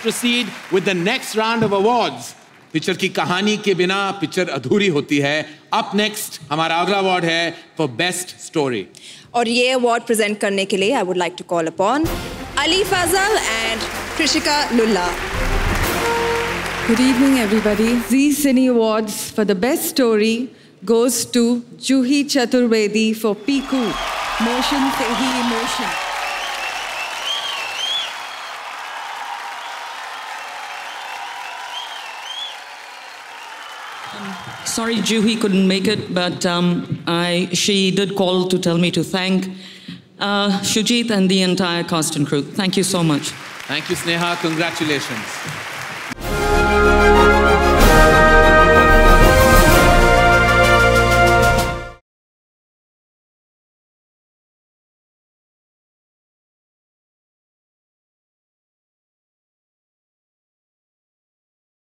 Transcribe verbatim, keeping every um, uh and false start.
proceed with the next round of awards. Picture की कहानी के बिना पिक्चर अधूरी होती है. Up next, हमारा अगला अवार्ड है for Best Story. और ये अवार्ड प्रेजेंट करने के लिए I would like to call upon Ali Fazal and Krishika Lulla. Good evening, everybody. Zee Cine Awards for the Best Story goes to Juhi Chaturvedi for Piku. Motion se hi emotion. Sorry, Juhi couldn't make it, but um, I, she did call to tell me to thank uh, Shujit and the entire cast and crew. Thank you so much. Thank you, Sneha. Congratulations.